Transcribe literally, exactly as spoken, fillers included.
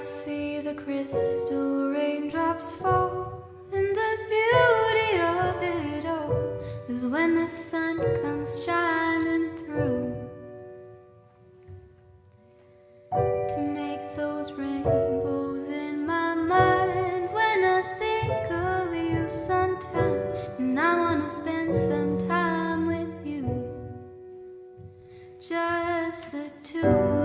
see the crystal raindrops fall, and the beauty of it all is when the sun comes shining through to make those rainbows in my mind. When I think of you sometime, and I wanna spend some time with you, just the two